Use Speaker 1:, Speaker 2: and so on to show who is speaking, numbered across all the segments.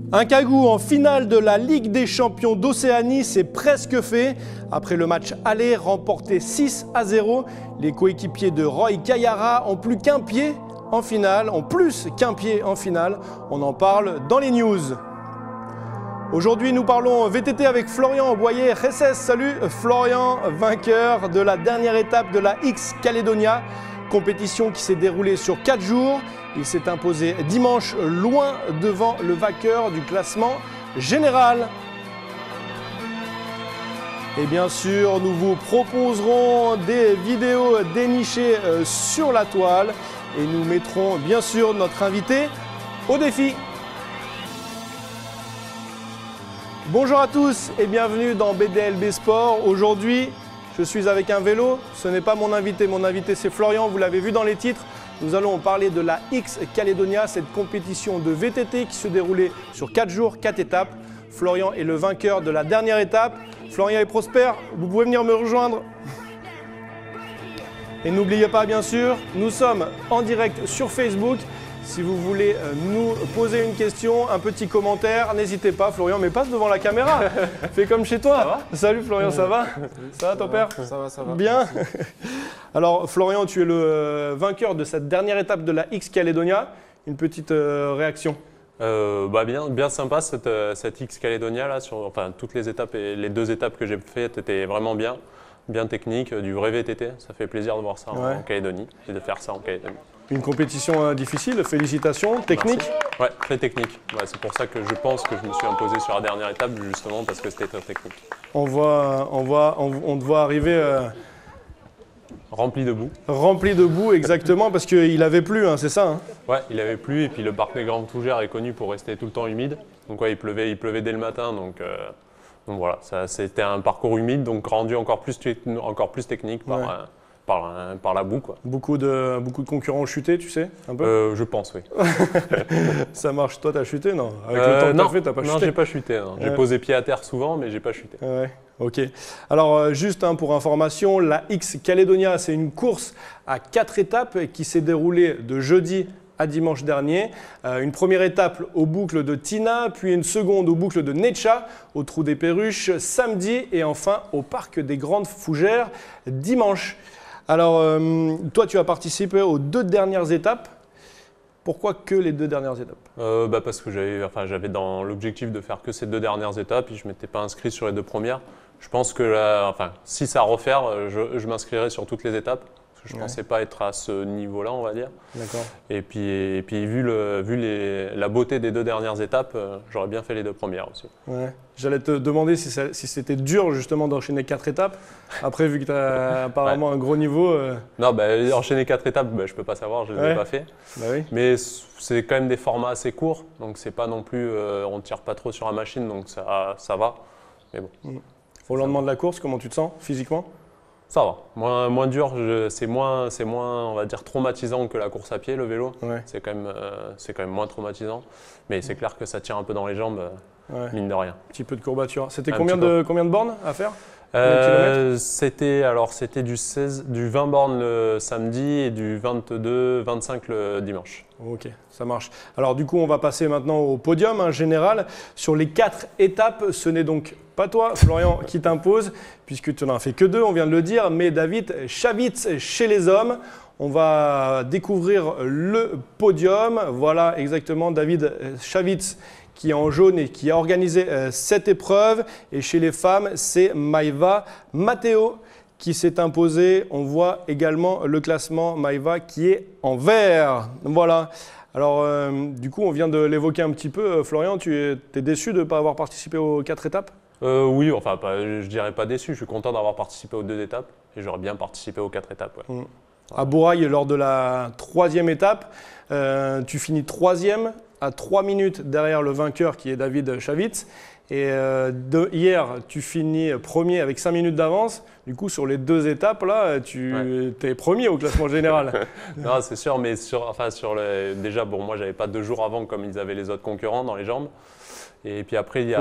Speaker 1: Un Cagou en finale de la Ligue des champions d'Océanie, c'est presque fait. Après le match aller remporté 6-0, les coéquipiers de Roy Kayara ont plus qu'un pied en finale, On en parle dans les news. Aujourd'hui, nous parlons VTT avec Florian Boyer-Resses. Salut Florian, vainqueur de la dernière étape de la X Caledonia. Compétition qui s'est déroulée sur 4 jours. Il s'est imposé dimanche loin devant le vainqueur du classement général. Et bien sûr, nous vous proposerons des vidéos dénichées sur la toile et nous mettrons bien sûr notre invité au défi. Bonjour à tous et bienvenue dans BDLB Sport. Aujourd'hui, je suis avec un vélo. Ce n'est pas mon invité c'est Florian, vous l'avez vu dans les titres. Nous allons parler de la X Caledonia, cette compétition de VTT qui se déroulait sur 4 jours, 4 étapes. Florian est le vainqueur de la dernière étape. Florian et Prosper, vous pouvez venir me rejoindre. Et n'oubliez pas, bien sûr, nous sommes en direct sur Facebook. Si vous voulez nous poser une question, un petit commentaire, n'hésitez pas. Florian, mais passe devant la caméra. Fais comme chez toi.
Speaker 2: Ça va ?
Speaker 1: Salut Florian, ça va ? Ça va ton père ?
Speaker 2: Ça va.
Speaker 1: Bien. Alors Florian, tu es le vainqueur de cette dernière étape de la X Caledonia. Une petite réaction ?
Speaker 2: Bien sympa cette X Caledonia là, toutes les étapes et les 2 étapes que j'ai faites étaient vraiment bien technique, du vrai VTT. Ça fait plaisir de voir ça en Calédonie et de faire ça en Calédonie.
Speaker 1: Une compétition difficile, félicitations, technique.
Speaker 2: Merci. Ouais, très technique. Ouais, c'est pour ça que je pense que je me suis imposé sur la dernière étape, justement parce que c'était très technique.
Speaker 1: On te voit arriver
Speaker 2: rempli de boue.
Speaker 1: Rempli de boue, exactement, parce qu'il avait plu, hein, c'est ça hein ?
Speaker 2: Ouais, il avait plu et puis le parc des Grandes Fougères est connu pour rester tout le temps humide. Donc ouais, il pleuvait dès le matin, donc voilà, c'était un parcours humide, donc rendu encore plus technique par la boue, quoi.
Speaker 1: Beaucoup de concurrents ont chuté, tu sais, un peu
Speaker 2: je pense, oui.
Speaker 1: Ça marche. Toi, t'as chuté, non ? Avec le temps que t'as fait, t'as pas chuté ?
Speaker 2: Non, j'ai pas chuté. J'ai posé pied à terre souvent, mais j'ai pas chuté.
Speaker 1: Ouais, ok. Alors, juste pour information, la X Caledonia, c'est une course à 4 étapes qui s'est déroulée de jeudi à dimanche dernier. Une première étape aux boucles de Tina, puis une seconde aux boucles de Netcha, au Trou des Perruches samedi et enfin au Parc des Grandes Fougères dimanche. Alors, toi, tu as participé aux 2 dernières étapes. Pourquoi que les 2 dernières étapes ?
Speaker 2: Parce que j'avais dans l'objectif de faire que ces 2 dernières étapes et je ne m'étais pas inscrit sur les 2 premières. Je pense que si c'est à refaire, je m'inscrirai sur toutes les étapes. Parce que je ne pensais pas être à ce niveau-là, on va dire.
Speaker 1: D'accord.
Speaker 2: Et puis vu la beauté des 2 dernières étapes, j'aurais bien fait les 2 premières aussi.
Speaker 1: Ouais. J'allais te demander si c'était dur justement d'enchaîner 4 étapes. Après, vu que tu as apparemment un gros niveau…
Speaker 2: Non, enchaîner 4 étapes, je ne peux pas savoir, je ne les ai pas fait.
Speaker 1: Bah oui.
Speaker 2: Mais c'est quand même des formats assez courts, donc c'est pas non plus, on ne tire pas trop sur la machine, donc ça va. Mais bon.
Speaker 1: Au lendemain de la course, comment tu te sens physiquement ?
Speaker 2: Ça va, moins dur, c'est moins, on va dire, traumatisant que la course à pied, le vélo.
Speaker 1: Ouais.
Speaker 2: C'est quand même moins traumatisant, mais c'est clair que ça tire un peu dans les jambes, mine de rien.
Speaker 1: Un petit peu de courbature. C'était combien de bornes à faire ?
Speaker 2: C'était du 20 bornes le samedi et du 22-25 le dimanche.
Speaker 1: Ok, ça marche. Alors du coup, on va passer maintenant au podium général. Sur les 4 étapes, ce n'est donc pas toi, Florian, qui t'impose, puisque tu n'en as fait que 2, on vient de le dire, mais David Chavitz chez les hommes. On va découvrir le podium. Voilà exactement David Chavitz qui est en jaune et qui a organisé cette épreuve. Et chez les femmes, c'est Maïva Matteo qui s'est imposée. On voit également le classement Maïva qui est en vert. Voilà. Alors, du coup, on vient de l'évoquer un petit peu. Florian, tu es déçu de ne pas avoir participé aux 4 étapes ?
Speaker 2: Oui, je dirais pas déçu. Je suis content d'avoir participé aux 2 étapes et j'aurais bien participé aux 4 étapes. Ouais.
Speaker 1: À Bourail, lors de la 3e étape, tu finis 3e à 3 minutes derrière le vainqueur qui est David Chavitz. Et hier, tu finis premier avec 5 minutes d'avance. Du coup, sur les 2 étapes, là, tu es premier au classement général.
Speaker 2: Non, c'est sûr, mais déjà, moi, j'avais pas 2 jours avant comme ils avaient les autres concurrents dans les jambes. Et puis après, il y a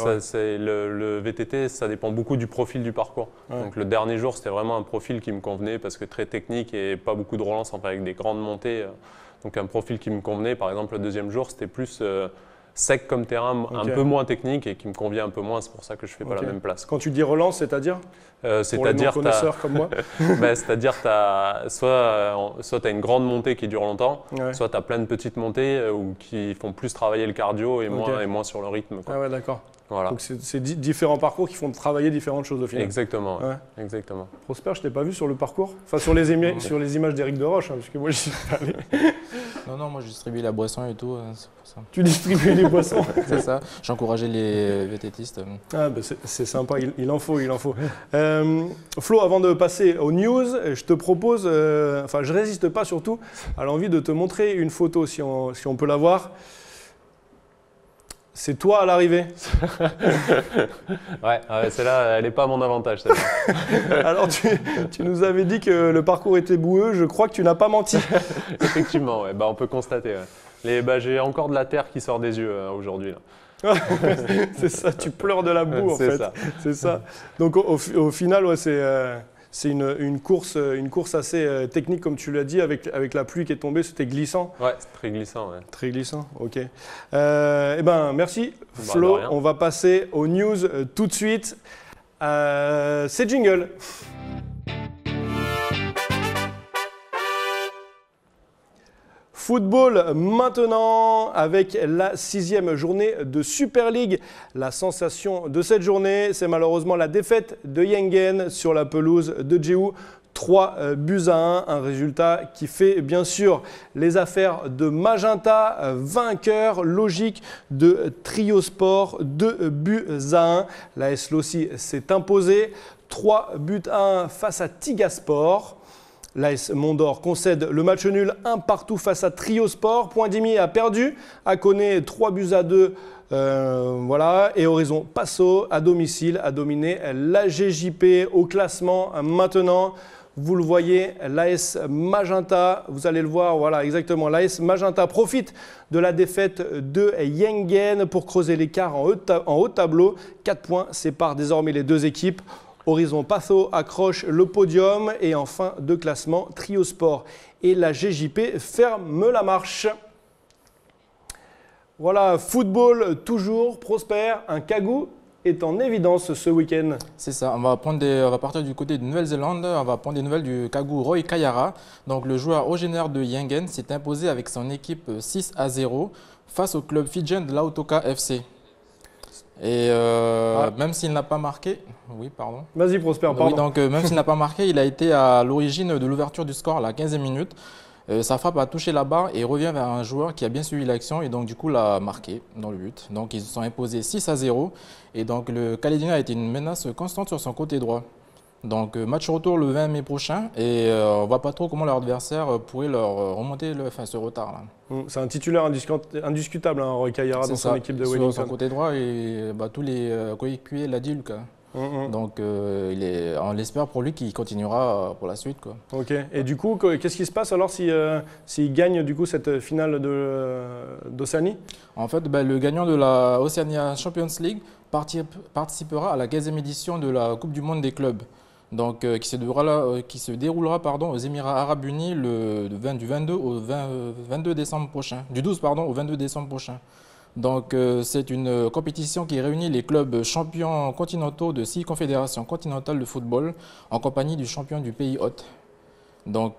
Speaker 2: le VTT, ça dépend beaucoup du profil du parcours. Ouais. Donc le dernier jour, c'était vraiment un profil qui me convenait parce que très technique et pas beaucoup de relance, avec des grandes montées. Donc un profil qui me convenait. Par exemple, le deuxième jour, c'était plus sec comme terrain, un peu moins technique et qui me convient un peu moins. C'est pour ça que je ne fais pas la même place.
Speaker 1: Quand tu dis relance, c'est-à-dire
Speaker 2: pour les
Speaker 1: non-connaisseurs comme moi.
Speaker 2: C'est-à-dire soit tu as une grande montée qui dure longtemps, soit tu as plein de petites montées qui font plus travailler le cardio et moins sur le rythme, quoi.
Speaker 1: Ah ouais, d'accord.
Speaker 2: Voilà.
Speaker 1: Donc c'est différents parcours qui font travailler différentes choses au final.
Speaker 2: Exactement. Exactement.
Speaker 1: Prosper, je ne t'ai pas vu sur le parcours. Enfin, sur les images d'Éric Deroche, parce que moi, je suis pas allé.
Speaker 3: Non, moi, je distribue la boisson et tout, c'est pour ça.
Speaker 1: Tu distribues les boissons.
Speaker 3: C'est ça. J'encourageais les VTTistes.
Speaker 1: Ah, bah c'est sympa, il en faut. Flo, avant de passer aux news, je te propose, je résiste pas surtout à l'envie de te montrer une photo, si on peut la voir. C'est toi à l'arrivée.
Speaker 2: Ouais, celle-là, elle n'est pas à mon avantage.
Speaker 1: Alors, tu nous avais dit que le parcours était boueux. Je crois que tu n'as pas menti.
Speaker 2: Effectivement, ouais. On peut constater. Ouais. J'ai encore de la terre qui sort des yeux aujourd'hui.
Speaker 1: C'est ça, tu pleures de la boue en fait. C'est ça. Donc au final, ouais, c'est une course assez technique, comme tu l'as dit, avec la pluie qui est tombée, c'était glissant.
Speaker 2: Ouais, c'est très glissant. Ouais.
Speaker 1: Très glissant, ok. Merci Flo, on va passer aux news tout de suite. C'est jingle. Football maintenant avec la 6e journée de Super League. La sensation de cette journée, c'est malheureusement la défaite de Yengen sur la pelouse de Jehu. 3-1, un résultat qui fait bien sûr les affaires de Magenta, vainqueur logique de Triosport, 2-1. L'AS Lossi s'est imposé, 3-1 face à Tigasport. L'AS Mondor concède le match nul 1-1 face à Triosport. Point Dimi a perdu, a connu 3-2. Et Horizon Passo à domicile a dominé la GJP au classement maintenant. Vous le voyez, l'AS Magenta, vous allez le voir, voilà exactement, l'AS Magenta profite de la défaite de Yengen pour creuser l'écart en haut de tableau. 4 points séparent désormais les deux équipes. Horizon Passo accroche le podium et en fin de classement, Triosport et la GJP ferment la marche. Voilà, football toujours, Prosper, un Kagou est en évidence ce week-end.
Speaker 3: C'est ça, on va partir du côté de Nouvelle-Zélande, on va prendre des nouvelles du Kagou Roy Kayara. Donc le joueur originaire de Yengen s'est imposé avec son équipe 6-0 face au club fidjien de l'Autoka FC. Et même s'il n'a pas marqué, oui pardon.
Speaker 1: Vas-y Prosper, pardon.
Speaker 3: Oui, donc même s'il n'a pas marqué, il a été à l'origine de l'ouverture du score à la 15e minute. Sa frappe a touché la barre et revient vers un joueur qui a bien suivi l'action et donc du coup l'a marqué dans le but. Donc ils se sont imposés 6-0 et donc le Calédonien a été une menace constante sur son côté droit. Donc match retour le 20 mai prochain et on ne voit pas trop comment leur adversaire pourrait leur remonter ce retard là.
Speaker 1: C'est un titulaire indiscutable, Roy Kayara dans son équipe de Wellington.
Speaker 3: Sur son côté droit et tous les coéquipiers l'a dit Lucas. Donc on l'espère pour lui qu'il continuera pour la suite, quoi.
Speaker 1: Ok. Et du coup, qu'est-ce qui se passe alors s'il gagne du coup cette finale d'Océanie? En fait,
Speaker 3: le gagnant de la Oceania Champions League participera à la 15e édition de la Coupe du Monde des clubs. Donc, qui se déroulera aux Émirats Arabes Unis du 22 au 22 décembre prochain, du 12 au 22 décembre prochain. Donc, c'est une compétition qui réunit les clubs champions continentaux de 6 confédérations continentales de football en compagnie du champion du pays hôte. Donc,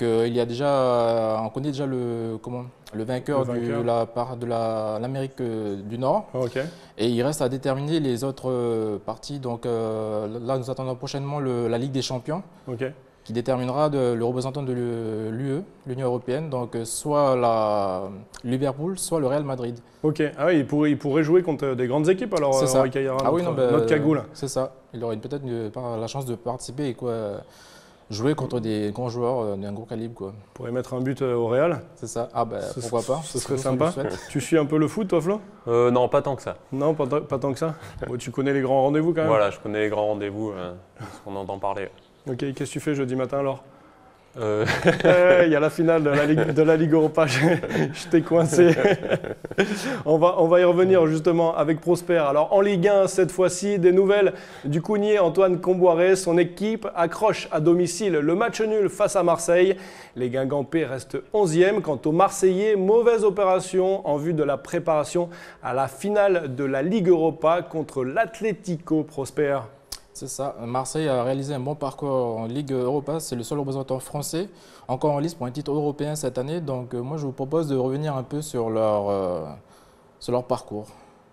Speaker 3: on connaît déjà le vainqueur de l'Amérique du Nord.
Speaker 1: Okay.
Speaker 3: Et il reste à déterminer les autres parties. Donc, là, nous attendons prochainement la Ligue des Champions.
Speaker 1: Okay.
Speaker 3: Qui déterminera le représentant de l'Union européenne, donc soit Liverpool, soit le Real Madrid.
Speaker 1: Ok, ah oui, il pourrait jouer contre des grandes équipes alors, Roy Kayara, notre Kagou là.
Speaker 3: C'est ça, il aurait peut-être la chance de participer et jouer contre des grands joueurs d'un gros calibre. Quoi.
Speaker 1: Il pourrait mettre un but au Real.
Speaker 3: C'est ça, pourquoi pas.
Speaker 1: Ce serait sympa. Tu suis un peu le foot toi Flo?
Speaker 2: Non, pas tant que ça.
Speaker 1: Non, pas tant que ça. Bon, tu connais les grands rendez-vous quand même?
Speaker 2: Voilà, je connais les grands rendez-vous, parce qu'on entend parler.
Speaker 1: Ok, qu'est-ce que tu fais jeudi matin alors? Il y a la finale de la Ligue Europa, je t'ai coincé. On va y revenir justement avec Prosper. Alors en Ligue 1, cette fois-ci, des nouvelles du Cougnier Antoine Comboiré. Son équipe accroche à domicile le match nul face à Marseille. Les Guingampais restent 11e. Quant aux Marseillais, mauvaise opération en vue de la préparation à la finale de la Ligue Europa contre l'Atlético. Prosper.
Speaker 3: C'est ça. Marseille a réalisé un bon parcours en Ligue Europa. C'est le seul représentant français encore en lice pour un titre européen cette année. Donc moi, je vous propose de revenir un peu sur leur parcours.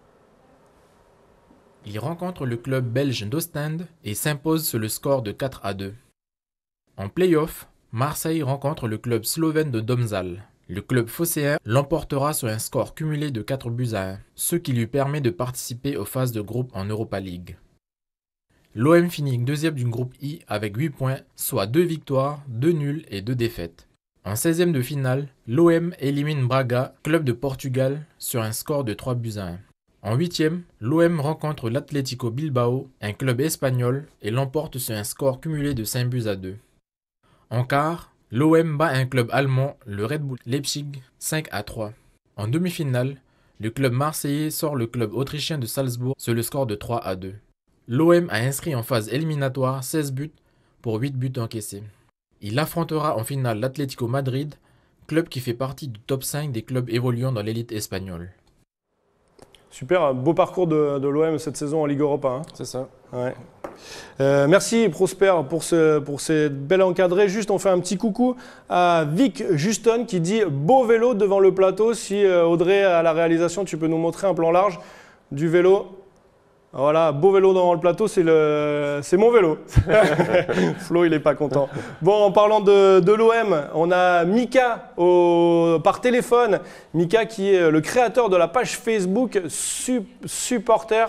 Speaker 3: Ils rencontrent le club belge d'Ostende et s'imposent sur le score de 4-2. En play-off, Marseille rencontre le club slovène de Domžale. Le club phocéen l'emportera sur un score cumulé de 4-1, ce qui lui permet de participer aux phases de groupe en Europa League. L'OM finit deuxième du groupe I avec 8 points, soit 2 victoires, 2 nuls et 2 défaites. En 16e de finale, l'OM élimine Braga, club de Portugal, sur un score de 3-1. En 8e, l'OM rencontre l'Atlético Bilbao, un club espagnol, et l'emporte sur un score cumulé de 5-2. En quart, l'OM bat un club allemand, le Red Bull Leipzig, 5-3. En demi-finale, le club marseillais sort le club autrichien de Salzbourg sur le score de 3-2. L'OM a inscrit en phase éliminatoire 16 buts pour 8 buts encaissés. Il affrontera en finale l'Atlético Madrid, club qui fait partie du top 5 des clubs évoluant dans l'élite espagnole.
Speaker 1: Super, un beau parcours de l'OM cette saison en Ligue Europa. Hein.
Speaker 3: C'est ça.
Speaker 1: Ouais. Merci Prosper pour ces belles encadrés. Juste, on fait un petit coucou à Vic Juston qui dit « Beau vélo devant le plateau ». Si Audrey, à la réalisation, tu peux nous montrer un plan large du vélo. Voilà, beau vélo devant le plateau, c'est mon vélo. Flo, il n'est pas content. Bon, en parlant de l'OM, on a Mika par téléphone. Mika qui est le créateur de la page Facebook supporter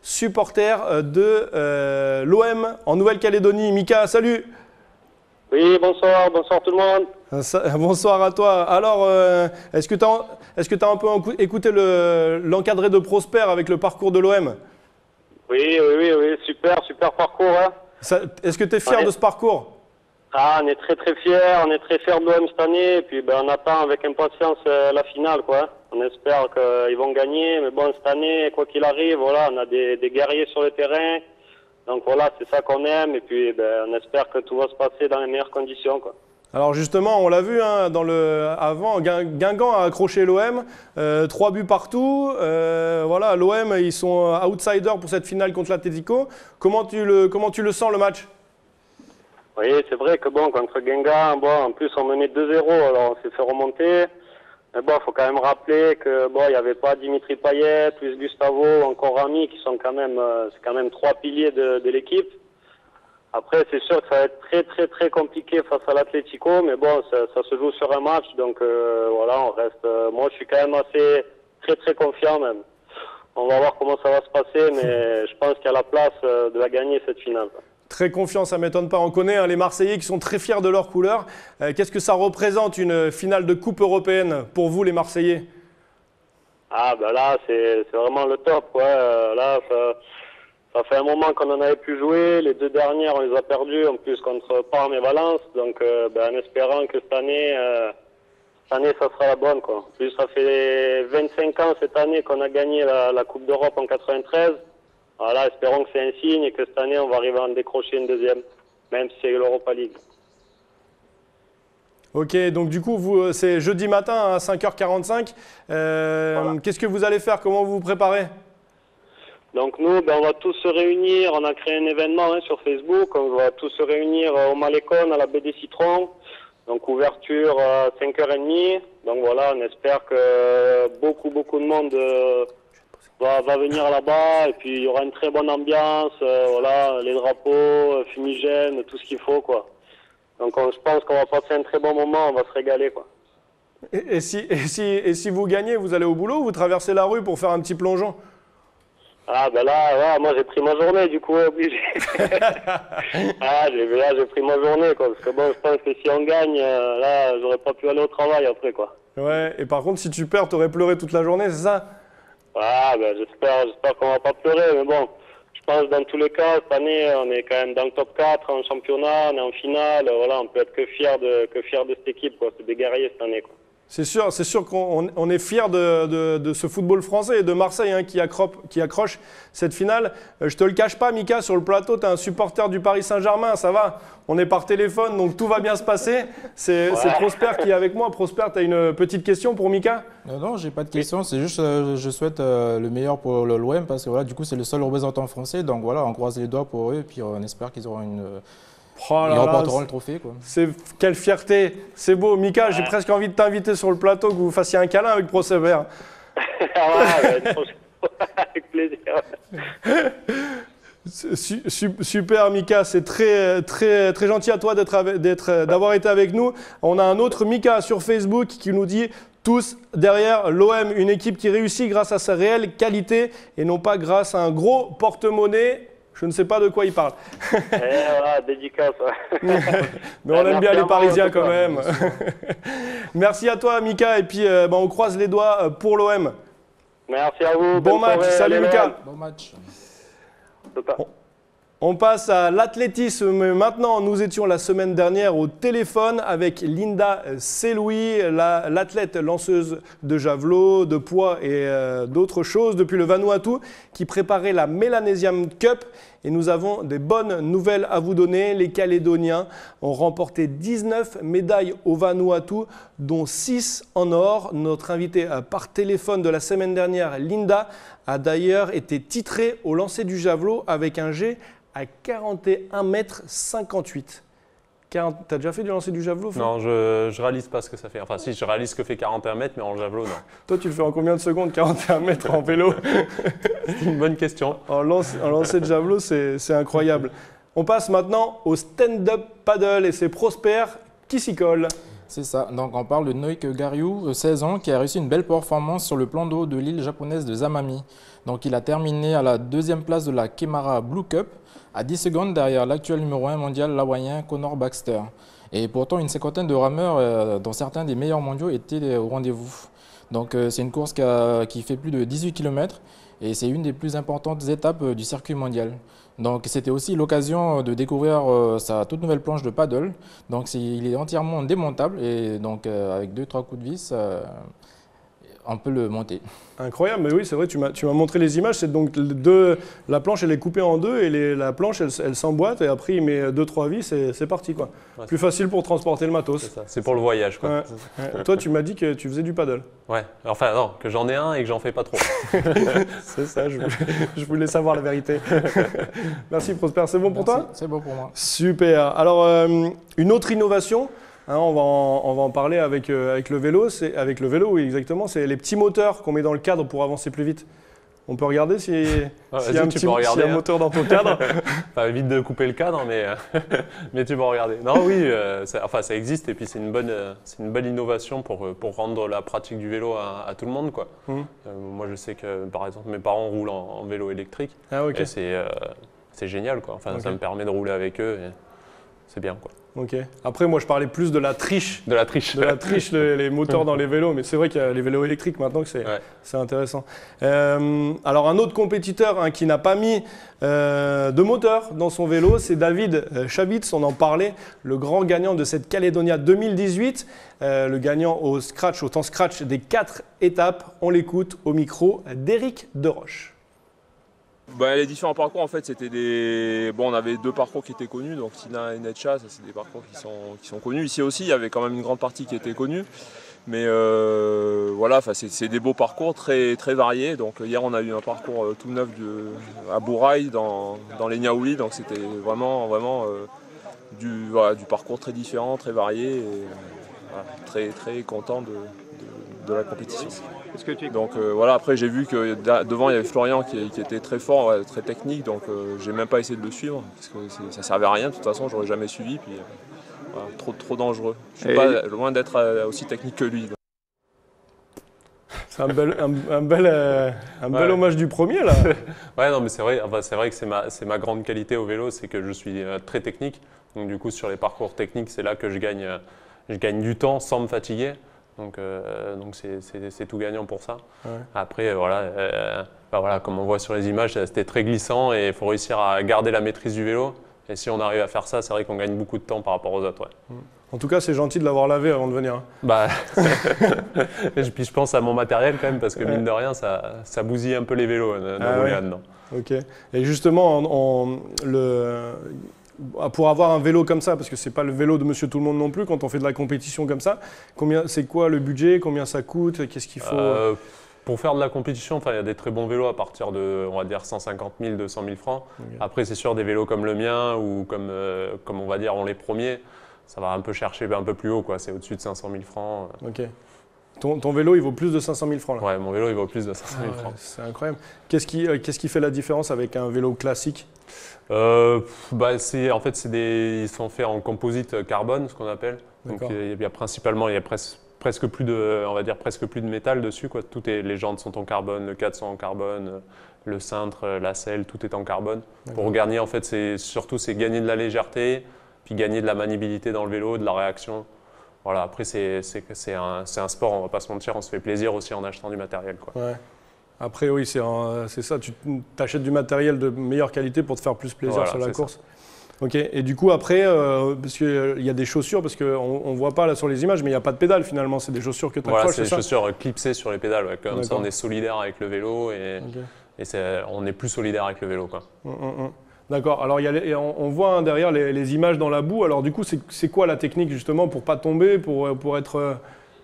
Speaker 1: de l'OM en Nouvelle-Calédonie. Mika, salut.
Speaker 4: Oui, bonsoir tout le monde.
Speaker 1: Bonsoir à toi. Alors, est-ce que tu as un peu écouté l'encadré de Prosper avec le parcours de l'OM ?
Speaker 4: Oui, super parcours. Hein.
Speaker 1: Est-ce que tu es fier de ce parcours?
Speaker 4: Ah, on est très fiers, de l'OM cette année, et puis on attend avec impatience la finale, quoi. On espère qu'ils vont gagner, mais bon, cette année, quoi qu'il arrive, voilà, on a des guerriers sur le terrain, donc voilà, c'est ça qu'on aime, et puis on espère que tout va se passer dans les meilleures conditions, quoi.
Speaker 1: Alors justement, on l'a vu hein, avant, Guingamp a accroché l'OM, 3 buts partout. Voilà, l'OM, ils sont outsiders pour cette finale contre l'Atlético. Comment tu le sens le match?
Speaker 4: Oui, c'est vrai que bon, contre Guingamp, bon, en plus on menait 2-0, alors on s'est fait remonter. Mais bon, il faut quand même rappeler que bon, il n'y avait pas Dimitri Payet, plus Gustavo, encore Rami, qui sont quand même, c'est quand même 3 piliers de l'équipe. Après, c'est sûr que ça va être très compliqué face à l'Atlético, mais bon, ça se joue sur un match, donc voilà, on reste. Moi, je suis quand même assez très confiant même. On va voir comment ça va se passer, mais je pense qu'il y a la place de la gagner cette finale.
Speaker 1: Très confiant, ça ne m'étonne pas. On connaît hein, les Marseillais qui sont très fiers de leur couleur. Qu'est-ce que ça représente une finale de Coupe européenne pour vous, les Marseillais?
Speaker 4: Ah, ben là, c'est vraiment le top, ouais. Là, ça fait un moment qu'on en avait pu jouer. Les 2 dernières, on les a perdues, en plus contre Parme et Valence. Donc, en espérant que cette année, ça sera la bonne, quoi. En plus, ça fait 25 ans cette année qu'on a gagné la Coupe d'Europe en 93. Voilà, espérons que c'est un signe et que cette année, on va arriver à en décrocher une deuxième, même si c'est l'Europa League.
Speaker 1: Ok, donc du coup, c'est jeudi matin à 5h45. Voilà. Qu'est-ce que vous allez faire? Comment vous vous préparez?
Speaker 4: Donc nous, on va tous se réunir, on a créé un événement hein, sur Facebook, on va tous se réunir au Malécon, à la baie des Citrons, donc ouverture à 5h30, donc voilà, on espère que beaucoup de monde va venir là-bas, et puis il y aura une très bonne ambiance, voilà, les drapeaux, fumigènes, tout ce qu'il faut, quoi. Donc je pense qu'on va passer un très bon moment, on va se régaler, quoi.
Speaker 1: Et si vous gagnez, vous allez au boulot ou vous traversez la rue pour faire un petit plongeon?
Speaker 4: Ah ben là, ouais, moi j'ai pris ma journée du coup, obligé. J'ai pris ma journée quoi, parce que bon, je pense que si on gagne, là, j'aurais pas pu aller au travail après quoi.
Speaker 1: Ouais, et par contre, si tu perds, t'aurais pleuré toute la journée, c'est ça?
Speaker 4: Ah ben j'espère qu'on va pas pleurer, mais bon, je pense dans tous les cas, cette année, on est quand même dans le top 4 en championnat, on est en finale. Voilà, on peut être que fier de cette équipe, quoi. C'est des guerriers cette année, quoi.
Speaker 1: C'est sûr qu'on est fiers de ce football français et de Marseille hein, qui accroche cette finale. Je te le cache pas, Mika, sur le plateau, tu es un supporter du Paris Saint-Germain, ça va. On est par téléphone, donc tout va bien se passer. C'est Prosper qui est avec moi. Prosper, tu as une petite question pour Mika?
Speaker 3: Non, j'ai pas de question. C'est juste je souhaite le meilleur pour l'OM parce que voilà, du coup, c'est le seul représentant français. Donc voilà, on croise les doigts pour eux et puis on espère qu'ils auront ils remporteront le trophée, quoi.
Speaker 1: Quelle fierté, c'est beau. Mika, j'ai presque envie de t'inviter sur le plateau, que vous fassiez un câlin avec Prosper.
Speaker 4: Avec plaisir.
Speaker 1: Super Mika, c'est très gentil à toi d'avoir été avec nous. On a un autre Mika sur Facebook qui nous dit tous derrière l'OM, une équipe qui réussit grâce à sa réelle qualité et non pas grâce à un gros porte-monnaie. Je ne sais pas de quoi il parle.
Speaker 4: Voilà, dédicace.
Speaker 1: Mais on aime bien les Parisiens quand même. Merci à toi Mika et puis on croise les doigts pour l'OM.
Speaker 4: Merci à vous.
Speaker 1: Bon match, salut Mika.
Speaker 3: Bon match.
Speaker 1: On passe à l'athlétisme. Maintenant, nous étions la semaine dernière au téléphone avec Linda Seloui, l'athlète lanceuse de javelot, de poids et d'autres choses depuis le Vanuatu, qui préparait la Melanesian Cup. Et nous avons des bonnes nouvelles à vous donner. Les Calédoniens ont remporté 19 médailles au Vanuatu, dont 6 en or. Notre invitée par téléphone de la semaine dernière, Linda, a d'ailleurs été titrée au lancer du javelot avec un jet à 41,58 m. T'as déjà fait du lancer du javelot?
Speaker 2: Non, je réalise pas ce que ça fait. Enfin, si, je réalise ce que fait 41 mètres, mais en javelot, non.
Speaker 1: Toi, tu le fais en combien de secondes, 41 mètres en vélo?
Speaker 2: C'est une bonne question.
Speaker 1: En lancer de javelot, c'est incroyable. On passe maintenant au stand-up paddle et c'est Prosper qui s'y colle.
Speaker 3: C'est ça. Donc, on parle de Noik Gariou, 16 ans, qui a réussi une belle performance sur le plan d'eau de l'île japonaise de Zamami. Donc, il a terminé à la 2e place de la Kemara Blue Cup, à 10 secondes derrière l'actuel numéro 1 mondial laoïen Connor Baxter. Et pourtant, une cinquantaine de rameurs, dont certains des meilleurs mondiaux, étaient au rendez-vous. Donc, c'est une course qui fait plus de 18 km et c'est une des plus importantes étapes du circuit mondial. Donc, c'était aussi l'occasion de découvrir sa toute nouvelle planche de paddle. Donc, il est entièrement démontable et donc, avec 2-3 coups de vis, on peut le monter.
Speaker 1: Incroyable, mais oui, c'est vrai, tu m'as montré les images. C'est donc la planche, elle est coupée en deux et la planche, elle s'emboîte et après, il met 2-3 vis et c'est parti, quoi. Ouais, plus facile pour transporter le matos.
Speaker 2: C'est pour le voyage, quoi.
Speaker 1: Ouais. Toi, tu m'as dit que tu faisais du paddle.
Speaker 2: Ouais, enfin non, que j'en ai un et que j'en fais pas trop.
Speaker 1: C'est ça, je voulais savoir la vérité. Merci Prosper, c'est bon pour toi?
Speaker 3: C'est bon pour moi.
Speaker 1: Super. Alors, une autre innovation. Hein, on va en parler avec le vélo. Avec le vélo, oui, exactement. C'est les petits moteurs qu'on met dans le cadre pour avancer plus vite. On peut regarder s'il y a un moteur dans ton cadre.
Speaker 2: Enfin, évite de couper le cadre, mais tu peux regarder. Non, oui, ça existe et puis c'est une bonne innovation pour rendre la pratique du vélo à tout le monde, quoi. Moi, je sais que, par exemple, mes parents roulent en vélo électrique.
Speaker 1: Ah, okay.
Speaker 2: Et c'est génial, quoi. Enfin, ça me permet de rouler avec eux et c'est bien, quoi.
Speaker 1: Ok. Après, moi, je parlais plus de la triche.
Speaker 2: De la triche.
Speaker 1: Les moteurs dans les vélos. Mais c'est vrai qu'il y a les vélos électriques maintenant, que c'est intéressant. Alors, un autre compétiteur qui n'a pas mis de moteur dans son vélo, c'est David Chavitz. On en parlait, le grand gagnant de cette Calédonia 2018. Le gagnant au temps scratch des 4 étapes. On l'écoute au micro d'Éric Deroche.
Speaker 5: Les différents parcours, en fait, c'était on avait 2 parcours qui étaient connus, donc Tina et Netcha, ça c'est des parcours qui sont connus. Ici aussi, il y avait quand même une grande partie qui était connue. Mais voilà, c'est des beaux parcours très, très variés. Donc hier, on a eu un parcours tout neuf à Bouraï, dans les Niaouli. Donc c'était vraiment du parcours très différent, très varié. Et, très, très content de la compétition. Donc voilà, après j'ai vu que devant il y avait Florian qui était très fort, très technique, donc j'ai même pas essayé de le suivre parce que ça servait à rien, de toute façon j'aurais jamais suivi, puis trop dangereux. Je suis pas loin d'être aussi technique que lui.
Speaker 1: C'est un bel hommage du premier là.
Speaker 2: Ouais, non mais c'est vrai que c'est ma grande qualité au vélo, c'est que je suis très technique, donc du coup sur les parcours techniques c'est là que je gagne du temps sans me fatiguer. Donc c'est tout gagnant pour ça. Ouais. Après, voilà, bah voilà, comme on voit sur les images, c'était très glissant et il faut réussir à garder la maîtrise du vélo. Et si on arrive à faire ça, c'est vrai qu'on gagne beaucoup de temps par rapport aux autres. Ouais.
Speaker 1: En tout cas, c'est gentil de l'avoir lavé avant de venir. Hein.
Speaker 2: Bah, puis je pense à mon matériel quand même, parce que mine de rien, ça bousille un peu les vélos de rouler là-dedans.
Speaker 1: Ok. Et justement, pour avoir un vélo comme ça, parce que c'est pas le vélo de Monsieur Tout le Monde non plus, quand on fait de la compétition comme ça, c'est quoi le budget, combien ça coûte, qu'est-ce qu'il faut
Speaker 2: Pour faire de la compétition, il y a des très bons vélos à partir de, on va dire, 150 000, 200 000 francs. Okay. Après, c'est sûr, des vélos comme le mien ou comme on va dire, on les premiers, ça va un peu chercher un peu plus haut, quoi. C'est au-dessus de 500 000 francs.
Speaker 1: Ok. Ton vélo, il vaut plus de 500 000 francs là.
Speaker 2: Ouais, mon vélo, il vaut plus de 500 000 francs.
Speaker 1: C'est incroyable. Qu'est-ce qui fait la différence avec un vélo classique?
Speaker 2: En fait, ils sont faits en composite carbone, ce qu'on appelle. Donc, il y a principalement, presque plus de métal dessus, quoi. Les jantes sont en carbone, le cadre sont en carbone, le cintre, la selle, tout est en carbone. Pour gagner, en fait, c'est gagner de la légèreté, puis gagner de la maniabilité dans le vélo, de la réaction. Voilà, après, c'est un sport, on ne va pas se mentir, on se fait plaisir aussi en achetant du matériel, quoi.
Speaker 1: Ouais. Après, oui, c'est ça, tu achètes du matériel de meilleure qualité pour te faire plus plaisir sur la course. Ok, et du coup, après, parce qu'il y a des chaussures, parce qu'on ne voit pas là sur les images, mais il n'y a pas de pédale finalement, c'est des chaussures que tu accroches,
Speaker 2: c'est des chaussures clipsées sur les pédales, ouais. Comme ça on est solidaire avec le vélo et on est plus solidaire avec le vélo, quoi.
Speaker 1: D'accord, alors on voit derrière les images dans la boue, alors du coup, c'est quoi la technique justement pour ne pas tomber, pour être…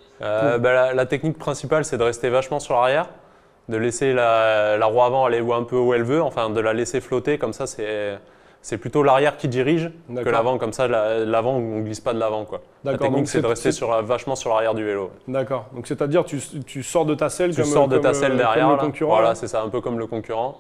Speaker 2: La technique principale, c'est de rester vachement sur l'arrière, de laisser la roue avant aller un peu où elle veut, enfin de la laisser flotter, comme ça c'est plutôt l'arrière qui dirige que l'avant, comme ça l'avant on ne glisse pas de l'avant, quoi. La technique c'est de rester vachement sur l'arrière du vélo.
Speaker 1: D'accord, donc c'est-à-dire tu sors de ta selle
Speaker 2: comme le
Speaker 1: concurrent.
Speaker 2: Voilà, c'est ça, un peu comme le concurrent.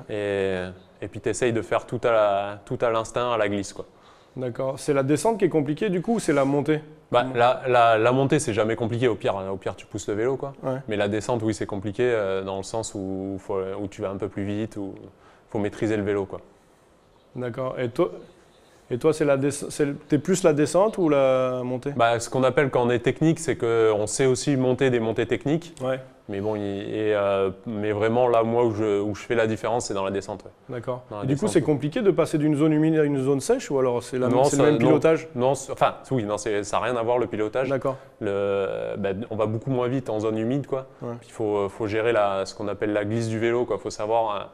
Speaker 2: Et puis tu essayes de faire tout à l'instinct, à la glisse, quoi.
Speaker 1: D'accord, c'est la descente qui est compliquée du coup ou c'est la montée?
Speaker 2: La montée c'est jamais compliqué, au pire tu pousses le vélo, quoi. Ouais. Mais la descente oui c'est compliqué dans le sens où tu vas un peu plus vite, où il faut maîtriser le vélo, quoi.
Speaker 1: D'accord. Et toi, t'es plus la descente ou la montée?
Speaker 2: Ce qu'on appelle quand on est technique, c'est qu'on sait aussi monter des montées techniques. Ouais. Mais bon, mais vraiment là, moi, où je fais la différence, c'est dans la descente. Ouais.
Speaker 1: D'accord. Du coup, c'est compliqué de passer d'une zone humide à une zone sèche ou alors c'est le même pilotage?
Speaker 2: Non, ça n'a rien à voir le pilotage.
Speaker 1: D'accord.
Speaker 2: On va beaucoup moins vite en zone humide, quoi. Ouais. Puis il faut gérer ce qu'on appelle la glisse du vélo, quoi. Faut savoir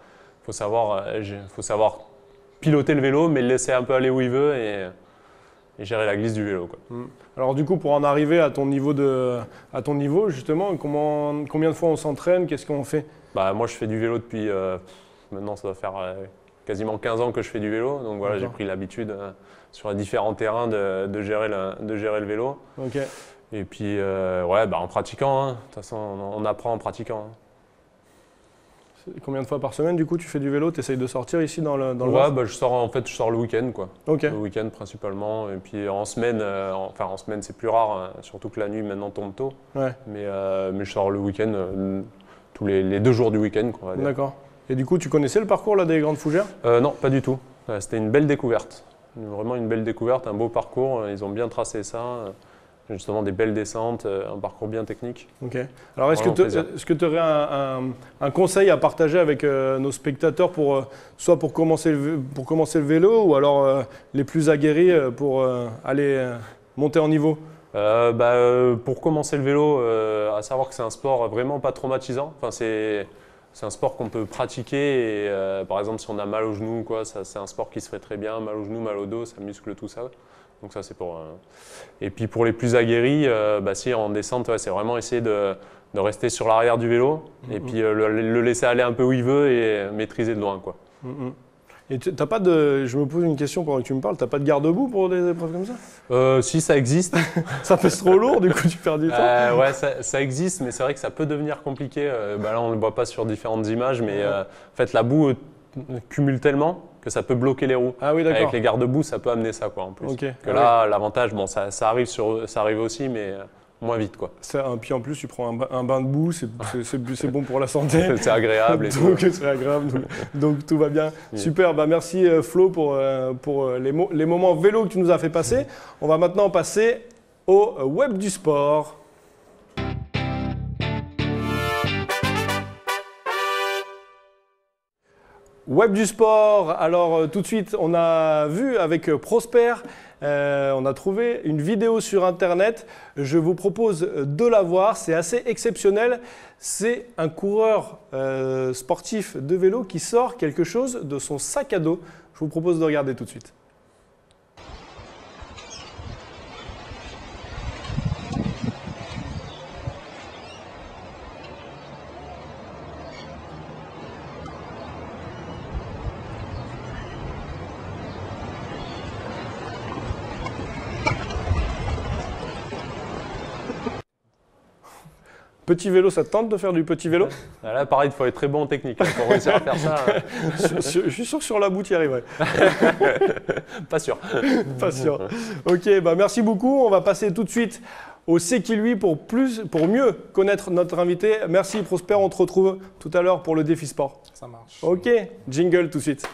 Speaker 2: piloter le vélo, mais le laisser un peu aller où il veut et gérer la glisse du vélo, quoi.
Speaker 1: Alors du coup, pour en arriver à ton niveau justement, combien de fois on s'entraîne, qu'est-ce qu'on fait?
Speaker 2: Moi, je fais du vélo depuis, maintenant ça doit faire quasiment 15 ans que je fais du vélo, donc voilà, j'ai pris l'habitude sur les différents terrains de gérer le vélo.
Speaker 1: Okay.
Speaker 2: Et puis, en pratiquant, hein. De toute façon, on apprend en pratiquant. Hein.
Speaker 1: Combien de fois par semaine, du coup, tu fais du vélo? Tu essayes de sortir ici dans le Var?
Speaker 2: Je sors le week-end, quoi.
Speaker 1: Okay.
Speaker 2: Le week-end principalement. Et puis en semaine, en semaine c'est plus rare, hein, surtout que la nuit maintenant tombe tôt. Ouais. Mais je sors le week-end, tous les 2 jours du week-end, quoi.
Speaker 1: D'accord. Et du coup, tu connaissais le parcours là, des Grandes Fougères?
Speaker 2: Non, pas du tout. C'était une belle découverte. Vraiment une belle découverte, un beau parcours. Ils ont bien tracé ça. Justement des belles descentes, un parcours bien technique.
Speaker 1: Ok. Alors est-ce que tu aurais un conseil à partager avec nos spectateurs soit pour commencer le vélo ou alors les plus aguerris pour aller monter en niveau?
Speaker 2: Pour commencer le vélo, à savoir que c'est un sport vraiment pas traumatisant. Enfin, c'est un sport qu'on peut pratiquer et par exemple si on a mal au genou, quoi, c'est un sport qui se fait très bien, mal au genou, mal au dos, ça muscle tout ça. Donc ça c'est pour. Et puis pour les plus aguerris, si en descente, c'est vraiment essayer de rester sur l'arrière du vélo et puis le laisser aller un peu où il veut et maîtriser de loin, quoi.
Speaker 1: Et t'as pas je me pose une question pendant que tu me parles, t'as pas de garde-boue pour des épreuves comme ça?
Speaker 2: Si, ça existe.
Speaker 1: Ça pèse trop lourd, du coup tu perds du temps?
Speaker 2: Ouais, ça existe, mais c'est vrai que ça peut devenir compliqué. Là on ne le voit pas sur différentes images, mais en fait la boue cumule tellement que ça peut bloquer les roues.
Speaker 1: Ah oui, d'accord.
Speaker 2: Avec les garde-boue, ça peut amener ça, quoi, en plus.
Speaker 1: Okay.
Speaker 2: Que là, l'avantage, ça arrive aussi, mais moins vite, quoi.
Speaker 1: Puis en plus, tu prends un bain de boue, c'est bon pour la santé.
Speaker 2: C'est agréable. Et
Speaker 1: donc c'est agréable, donc tout va bien. Oui. Super, merci Flo pour les moments vélo que tu nous as fait passer. On va maintenant passer au web du sport. Web du sport. Alors tout de suite, on a vu avec Prosper, on a trouvé une vidéo sur Internet. Je vous propose de la voir. C'est assez exceptionnel. C'est un coureur sportif de vélo qui sort quelque chose de son sac à dos. Je vous propose de regarder tout de suite. Petit vélo, ça te tente de faire du petit vélo?
Speaker 2: Là, pareil, il faut être très bon en technique pour réussir à faire ça.
Speaker 1: Je suis sûr que sur la bout, tu y arriverais.
Speaker 2: Pas sûr.
Speaker 1: Pas sûr. Ok, bah merci beaucoup. On va passer tout de suite au C'est qui lui pour mieux connaître notre invité. Merci Prosper, on te retrouve tout à l'heure pour le défi sport.
Speaker 3: Ça marche.
Speaker 1: Ok, jingle tout de suite.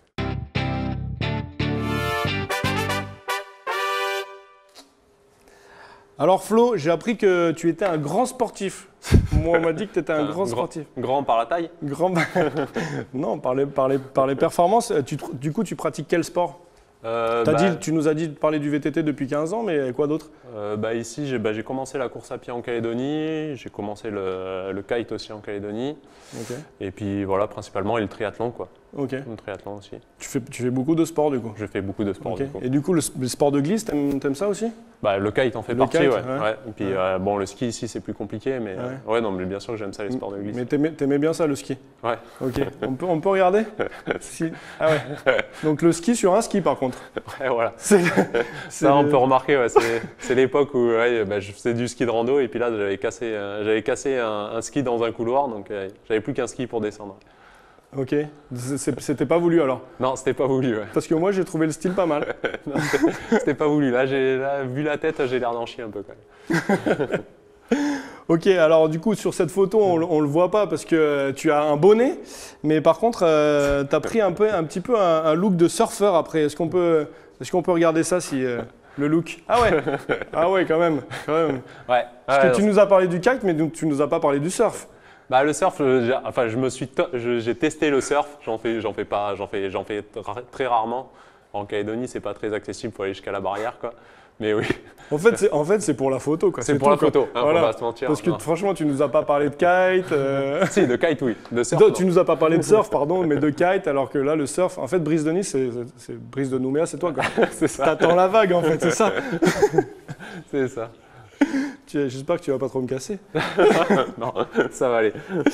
Speaker 1: Alors Flo, j'ai appris que tu étais un grand sportif. Moi, on m'a dit que tu étais un grand sportif.
Speaker 2: Grand par la taille?
Speaker 1: Grand. Non, par les performances. Du coup, tu pratiques quel sport? Tu nous as dit de parler du VTT depuis 15 ans, mais quoi d'autre?
Speaker 2: Ici, j'ai commencé la course à pied en Calédonie, j'ai commencé le kite aussi en Calédonie.
Speaker 1: Okay.
Speaker 2: Et puis voilà, principalement, et le triathlon, quoi.
Speaker 1: Ok.
Speaker 2: Le triathlon aussi.
Speaker 1: Tu fais beaucoup de sport du coup?
Speaker 2: Je fais beaucoup de sport.
Speaker 1: Okay.
Speaker 2: Du coup.
Speaker 1: Et du coup, le sport de glisse, t'aimes ça aussi?
Speaker 2: Le kite en fait partie,
Speaker 1: kite,
Speaker 2: ouais. Et puis le ski ici, c'est plus compliqué, mais non, mais bien sûr que j'aime ça, les sports de glisse.
Speaker 1: Mais t'aimais bien ça, le ski?
Speaker 2: Ouais.
Speaker 1: Ok. On peut regarder? Si. Ah ouais. Donc le ski sur un ski par contre?
Speaker 2: Ouais, voilà. Ça, on peut remarquer, ouais, c'est l'époque où je faisais du ski de rando et puis là, j'avais cassé un ski dans un couloir, donc j'avais plus qu'un ski pour descendre.
Speaker 1: Ok, c'était pas voulu alors?
Speaker 2: Non, c'était pas voulu. Ouais.
Speaker 1: Parce que moi j'ai trouvé le style pas mal.
Speaker 2: Non, c'était pas voulu. Là, vu la tête, j'ai l'air d'en chier un peu quand même.
Speaker 1: Ok, alors du coup sur cette photo on le voit pas parce que tu as un bonnet, mais par contre tu as pris un petit peu un look de surfeur après. Est-ce qu'on peut regarder ça si le look? Ah ouais quand même.
Speaker 2: Ouais.
Speaker 1: Parce que tu nous as parlé du kite, mais tu nous as pas parlé du surf.
Speaker 2: Le surf, j'ai testé le surf. J'en fais très rarement. En Calédonie, c'est pas très accessible pour aller jusqu'à la barrière, quoi. Mais oui.
Speaker 1: En fait, c'est pour la photo, quoi.
Speaker 2: C'est pour la photo.
Speaker 1: Voilà.
Speaker 2: Faut pas se mentir.
Speaker 1: Parce que franchement, tu nous as pas parlé de kite.
Speaker 2: Si, de kite, oui. De surf.
Speaker 1: Tu nous as pas parlé de surf, pardon, mais de kite, alors que là, le surf, en fait, Brice de Nice, c'est Brice de Nouméa, c'est toi, quoi.
Speaker 2: C'est ça.
Speaker 1: T'attends la vague, en fait, c'est ça.
Speaker 2: C'est ça.
Speaker 1: J'espère que tu vas pas trop me casser.
Speaker 2: Non, ça va aller.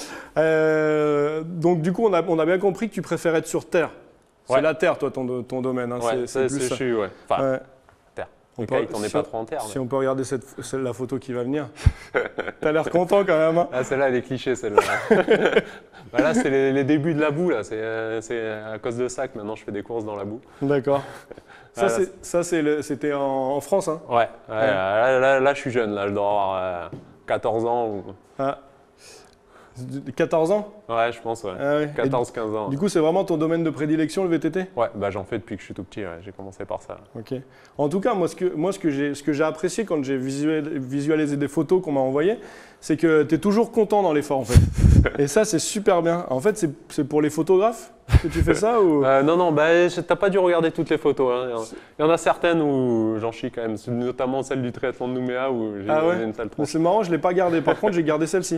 Speaker 1: Donc du coup, on a bien compris que tu préfères être sur Terre. C'est la Terre, toi, ton domaine. Hein.
Speaker 2: Ouais, c'est plus ça. Ouais. Enfin, Terre. On n'est pas trop en Terre.
Speaker 1: Si on peut regarder la photo qui va venir. T'as l'air content quand même. Hein.
Speaker 2: Ah, celle-là, elle est cliché, celle-là. Là, c'est les débuts de la boue. Là. C'est à cause de ça que maintenant je fais des courses dans la boue.
Speaker 1: D'accord. C'était en France, hein?
Speaker 2: Ouais. Là, je suis jeune. Là, je dois avoir 14 ans. Ou...
Speaker 1: 14 ans?
Speaker 2: Ouais, je pense, ouais. 14-15 ans.
Speaker 1: Du coup, c'est vraiment ton domaine de prédilection, le VTT?
Speaker 2: Ouais, j'en fais depuis que je suis tout petit. Ouais. J'ai commencé par ça.
Speaker 1: Ok. En tout cas, ce que j'ai apprécié quand j'ai visualisé des photos qu'on m'a envoyées, c'est que tu es toujours content dans l'effort, en fait. Et ça, c'est super bien. En fait, c'est pour les photographes que tu fais ça ou...
Speaker 2: Non, t'as pas dû regarder toutes les photos. Hein. Il y en a certaines où j'en chie quand même, notamment celle du triathlon de Nouméa où j'ai une sale tronche.
Speaker 1: C'est marrant, je ne l'ai pas gardée. Par contre, j'ai gardé celle-ci.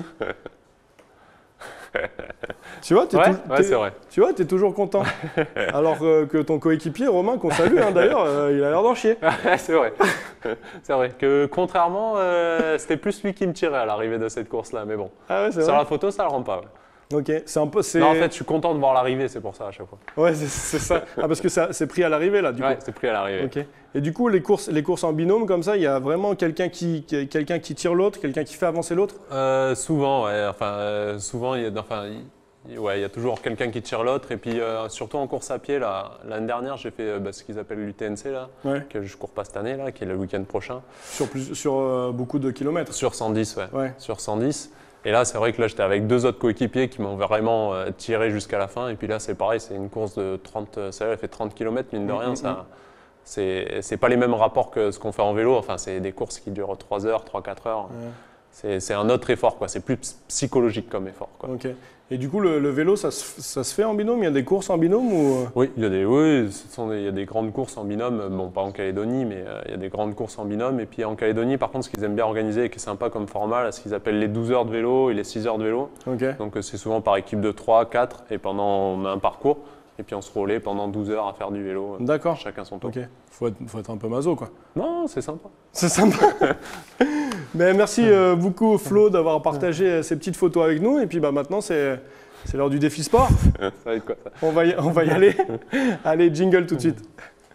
Speaker 1: Tu vois,
Speaker 2: c'est vrai.
Speaker 1: Tu vois, tu es toujours content. Alors que ton coéquipier, Romain, qu'on salue, hein, d'ailleurs, il a l'air d'en chier.
Speaker 2: C'est vrai. C'est vrai que contrairement, c'était plus lui qui me tirait à l'arrivée de cette course-là. Mais bon, sur la photo, ça ne le rend pas. Ouais.
Speaker 1: Ok, c'est un peu.
Speaker 2: Non, en fait, je suis content de voir l'arrivée, c'est pour ça à chaque fois.
Speaker 1: Ouais, c'est ça. Ah, parce que c'est pris à l'arrivée là, du coup.
Speaker 2: Ouais, c'est pris à l'arrivée.
Speaker 1: Ok. Et du coup, les courses en binôme comme ça, il y a vraiment quelqu'un qui tire l'autre, quelqu'un qui fait avancer l'autre.
Speaker 2: Souvent, ouais. Souvent, il y a toujours quelqu'un qui tire l'autre. Et puis, surtout en course à pied, l'année dernière, j'ai fait ce qu'ils appellent l'UTNC, là, que je ne cours pas cette année, là, qui est le week-end prochain.
Speaker 1: Sur beaucoup de kilomètres.
Speaker 2: Sur 110, ouais. Sur 110. Et là, c'est vrai que là, j'étais avec 2 autres coéquipiers qui m'ont vraiment tiré jusqu'à la fin. Et puis là, c'est pareil, c'est une course de 30, elle fait 30 km, mine de rien. C'est pas les mêmes rapports que ce qu'on fait en vélo. Enfin, c'est des courses qui durent 3 heures, 3-4 heures. c'est un autre effort, quoi. C'est plus psychologique comme effort, quoi.
Speaker 1: Ok. Et du coup, le vélo, ça se fait en binôme? Il y a des courses en binôme ou...
Speaker 2: Oui, il y a des grandes courses en binôme. Bon, pas en Calédonie, mais il y a des grandes courses en binôme. Et puis en Calédonie, par contre, ce qu'ils aiment bien organiser et qui est sympa comme format, ce qu'ils appellent les 12 heures de vélo et les 6 heures de vélo.
Speaker 1: Okay.
Speaker 2: Donc c'est souvent par équipe de 3, 4, et on a un parcours. Et puis on se relaie pendant 12 heures à faire du vélo.
Speaker 1: D'accord.
Speaker 2: Chacun son tour.
Speaker 1: Ok. Faut être un peu maso, quoi.
Speaker 2: Non, c'est sympa.
Speaker 1: C'est sympa. Mais merci beaucoup, Flo, d'avoir partagé ces petites photos avec nous. Et puis maintenant, c'est l'heure du défi sport.
Speaker 2: Ça va être quoi, ça?
Speaker 1: On va y aller. Allez, jingle tout de suite.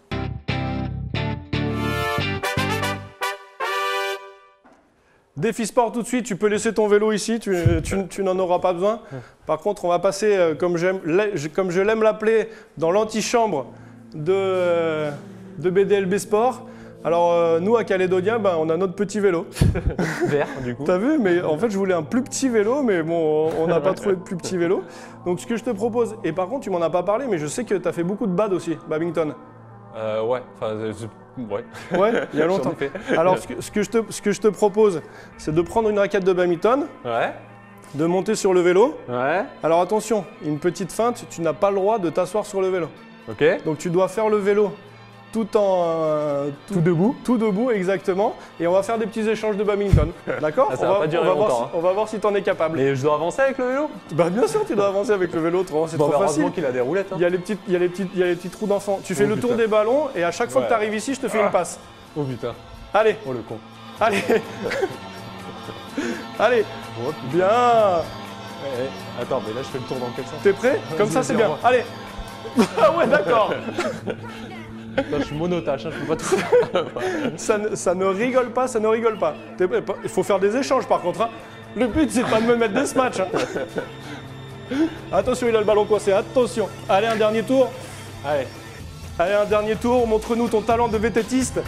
Speaker 1: Défi sport tout de suite, tu peux laisser ton vélo ici, tu n'en auras pas besoin. Par contre, on va passer, comme je l'aime l'appeler, dans l'antichambre de BDLB Sport. Alors nous à Calédonia, on a notre petit vélo.
Speaker 2: Vert du coup.
Speaker 1: T'as vu? Mais en fait je voulais un plus petit vélo, mais bon, on n'a pas trouvé de plus petit vélo. Donc ce que je te propose, et par contre tu m'en as pas parlé, mais je sais que tu as fait beaucoup de bad aussi, badminton.
Speaker 2: Ouais, enfin, ouais.
Speaker 1: Ouais, il y a longtemps. Alors ce que je te propose, c'est de prendre une raquette de badminton,
Speaker 2: ouais,
Speaker 1: de monter sur le vélo.
Speaker 2: Ouais.
Speaker 1: Alors attention, une petite feinte, tu n'as pas le droit de t'asseoir sur le vélo.
Speaker 2: Ok.
Speaker 1: Donc tu dois faire le vélo tout debout. Tout debout, exactement. Et on va faire des petits échanges de badminton. D'accord?
Speaker 2: Ça va pas durer longtemps.
Speaker 1: On va voir si tu en es capable.
Speaker 2: Mais je dois avancer avec le vélo?
Speaker 1: Bah bien sûr, tu dois avancer avec le vélo, c'est trop facile.
Speaker 2: Heureusement qu'il a des roulettes. Hein.
Speaker 1: Il y a les petits trous d'enfant. Tu fais le tour des ballons et à chaque fois que tu arrives ici, je te fais une passe.
Speaker 2: Oh putain.
Speaker 1: Allez.
Speaker 2: Oh le con.
Speaker 1: Allez. Allez.
Speaker 2: Oh,
Speaker 1: bien.
Speaker 2: Attends, mais là je fais le tour dans quel sens?
Speaker 1: T'es prêt? Comme ça, c'est bien. Allez. Ah ouais, d'accord.
Speaker 2: Non, je suis monotache, je peux pas tout.
Speaker 1: Ça ne rigole pas, ça ne rigole pas. Il faut faire des échanges par contre. Hein. Le but, c'est pas de me mettre des matchs. Hein. Attention, il a le ballon coincé, attention. Allez, un dernier tour. Allez, un dernier tour. Montre-nous ton talent de vététiste.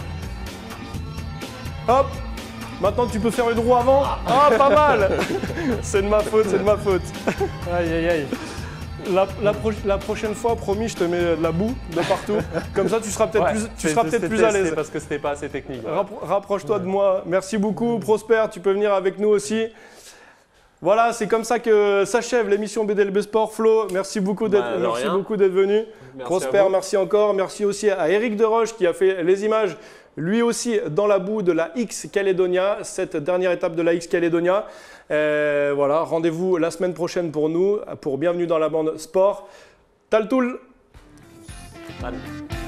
Speaker 1: Hop. Maintenant, tu peux faire une roue avant. Ah, pas mal. C'est de ma faute, c'est de ma faute. Aïe, aïe, aïe. La prochaine fois, promis, je te mets de la boue de partout. Comme ça, tu seras peut-être plus à l'aise.
Speaker 2: C'est parce que c'était pas assez technique.
Speaker 1: Rapproche-toi de moi. Merci beaucoup, Prosper. Tu peux venir avec nous aussi. Voilà, c'est comme ça que s'achève l'émission BDLB Sport. Flo, merci beaucoup d'être venu.
Speaker 2: Merci
Speaker 1: Prosper, merci encore. Merci aussi à Eric Deroche qui a fait les images, lui aussi dans la boue de la X Calédonia, cette dernière étape de la X Calédonia. Voilà, rendez-vous la semaine prochaine pour nous, pour Bienvenue dans la bande sport. Taltoul.
Speaker 2: Allez.